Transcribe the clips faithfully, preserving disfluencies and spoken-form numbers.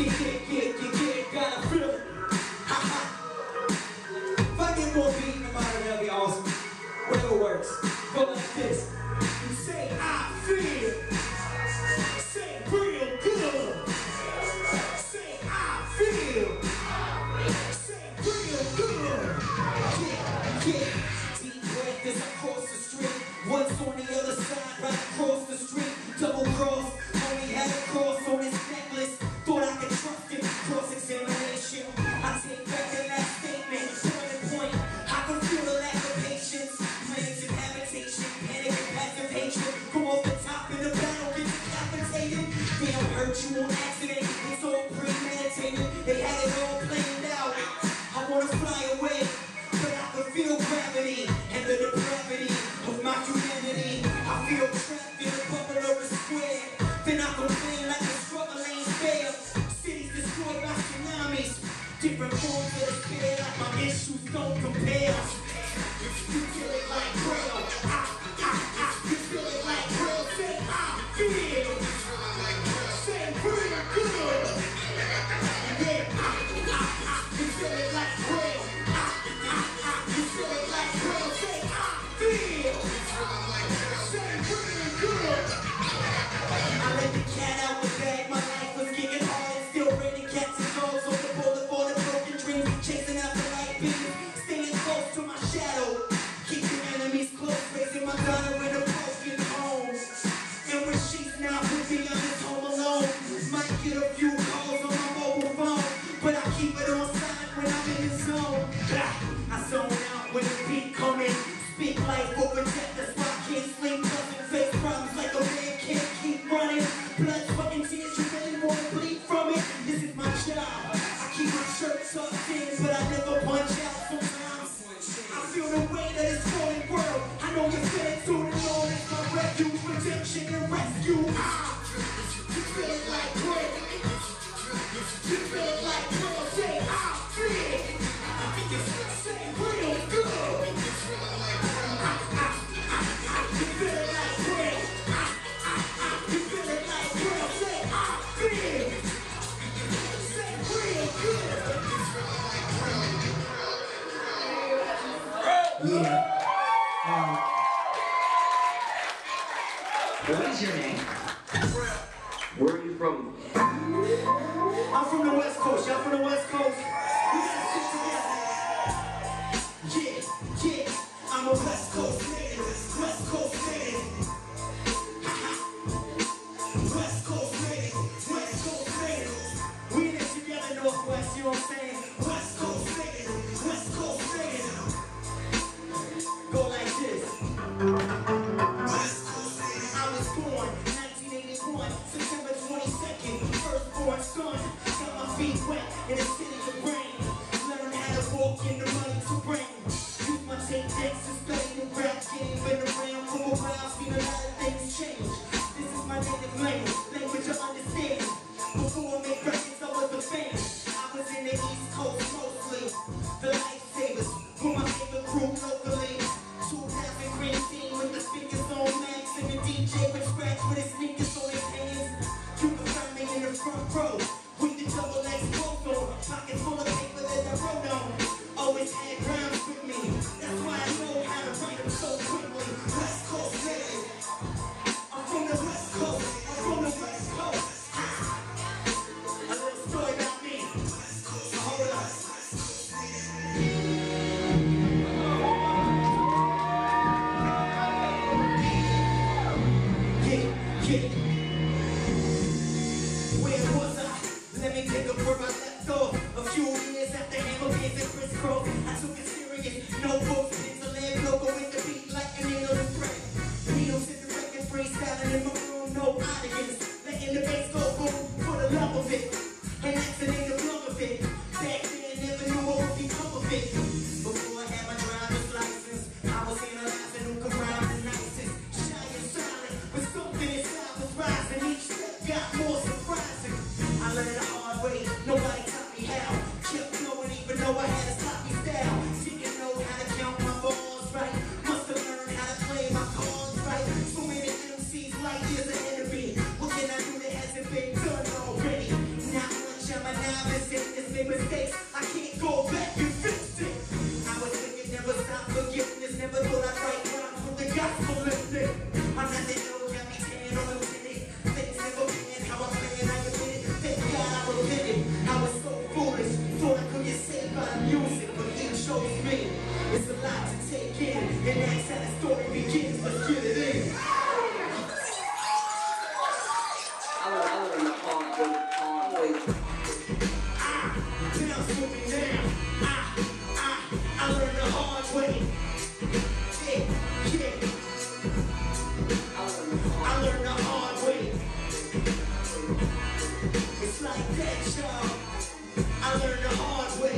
Get, get, get, get, get, gotta feel it. Ha ha. If I get more beat in the body, that'll be awesome. Whatever works. Go like this. You say, I feel. Say, real good. Say, I feel. Say, real good. Yeah, yeah. Deep breath as I cross the street. What's on the other side, right across the street. Double cross. Only had a cross on his necklace. Thought I could trust him. Cross-examination. I take back the last statement. Point and point. I can feel the lack of patience. Plans and habitation. Panic and passive hatred. Go off the top in the battle. Get decapitated. They don't hurt you on accident. It's all premeditated. They had it all planned out. I wanna fly away, but I can feel gravity and the depravity of my humanity. I feel trapped in a bubble of a square. Then I complain like a struggle ain't fair. Cities destroyed by tsunamis. Different forms of despair, like my issues don't compare. You feel it like Braille. I, I, I, you feel it like Braille. Say I feel. Say real good. Yeah, I, I, I, you feel it like Braille. I, I, I, you feel it like Braille. Say I feel. Say real good. I let the cat out the bag. My life was getting hard and still raining cats and dogs on the boulevard of broken dreams, chasing out the light beams, staying close to my shadow, keeping enemies close, raising my daughter in a broken home. And when she's not with me, I'm just home alone. Might get a few calls on my mobile phone, but I keep it on silent when I'm in the zone. I zone out when the beat come in, speak life over death. That's why I can't sleep, doesn't face problems like a man can't keep running. Blood, fucking tears, you really wanna bleed from it? This is my job. I keep my shirt tucked in, but I never punch out sometimes. I feel the weight of this falling world. I know you feel it too. The Lord is my refuge, redemption and rescue. Ah, you feel it like Braille. You feel it like Braille. Say I feel. Say real good. Ah, ah, ah, ah. You feel it like Braille. Ah, ah, ah. You feel it like Braille. Say I feel. Say real good. Yeah. Um, what is your name? Where are you from? I'm from the West Coast. Y'all from the West Coast? We gotta stick together. Yeah, yeah. I'm a West Coast native. West Coast native. West Coast native. West Coast native. We in it together, Northwest. You know what I'm saying? West Coast native. West Coast native. Go like this. West Coast native. I was born nineteen eighty-one, September twenty-second. Firstborn son. Got my feet wet in the city of rain. Learn how to walk in the money to bring. Use my tape decks to study the rap game. Been around for a while, seen a lot of things change. This is my native language, language of understanding. Before I make records, I was a fan. I was in the East Coast mostly. The Lifesavers were my favorite crew locally. two thousand green team with the speakers on max, and the D J would scratch with his sneakers on his hands. You can find me in the front row with the double X photo, pockets full of paper that I wrote on. Always had rhymes with me, that's why I know how to write them so quickly. West Coast native. I'm from the West Coast. I'm from the West Coast. A little story about me. So hold on. Yeah, yeah. Where was I? Let me pick up where I left off. A few years after Hammer Beans and Chris Cross, I took it serious. No books, it's a lamb logo with the beat like a needle and thread. Needles in the record, freestyling in my room, no audience. Letting the bass go boom for the love of it. And that's in the love of it. Back then, never knew what would become of it. Before I had my driver's license, I was analyzing who could rhyme the nicest. Shy and silent, but something inside was rising. Each step got more surprising. I learned the hard way, nobody taught me how. Kept going even though I had a sloppy style. Didn't know how to count my balls right. Must have learned how to play my cards right. So many M Cs light years ahead of me. What can I do that hasn't been done already? Not much, I'm same mistakes, I can't go back and fix it. I was thinking never stop forgiveness, never thought I'd write rhymes with the gospel in it. I'm not the old got me tan on the minute. Things never been how I planned, I admit it. Thank God I repented. I was so foolish, thought I could get saved by the music, but he chose me. It's a lot to take in, and that's how the story begins. Let's get it in. I learned the hard way, hard way. Ah, bounce with me now. Ah, ah, I learned the hard way. Yeah, yeah. I learned the hard way. It's like that, y'all. I learned the hard way.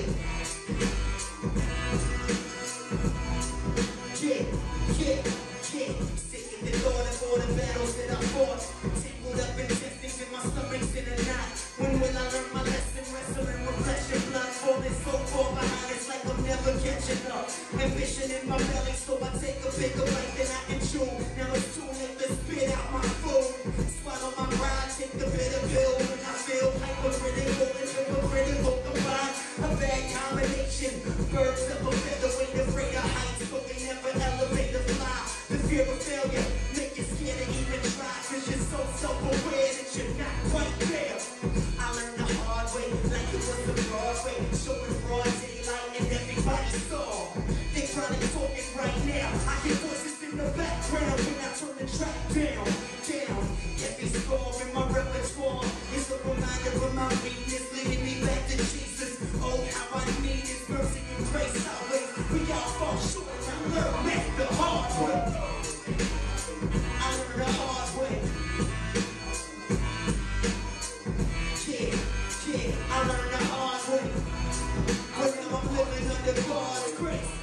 Yeah, yeah, yeah. Sick in the Lord of all the battles that I fought. Tangled up in testings in my stomach's in a knot. When will I learn my lesson? Wrestling with flesh and blood, falling so far behind, it's like I'm never catching up. Ambition in my belly, so I take a bigger bite than I can chew. Now it's too late to spit out my food. Swallow my pride, take the bitter pill. When I feel hypercritical and hypocritical combined, a bad combination. Birds of a feather, ain't afraid of heights, but they never elevate the fly. The fear of failure make you scared to even try, cause you're so self-aware that you're not quite there. I learned the hard way, like it was the Broadway, showing broad daylight and everybody saw. They probably talking right now, I hear voices in the background when I turn the track down, down. Every score in my repertoire is a reminder of my weakness, leading me back to Jesus. Oh, how I need His mercy and grace always. We all fall short, I learned that the hard way. I learned the hard way. Yeah, yeah, I learned the hard way. But now I'm living under God's grace.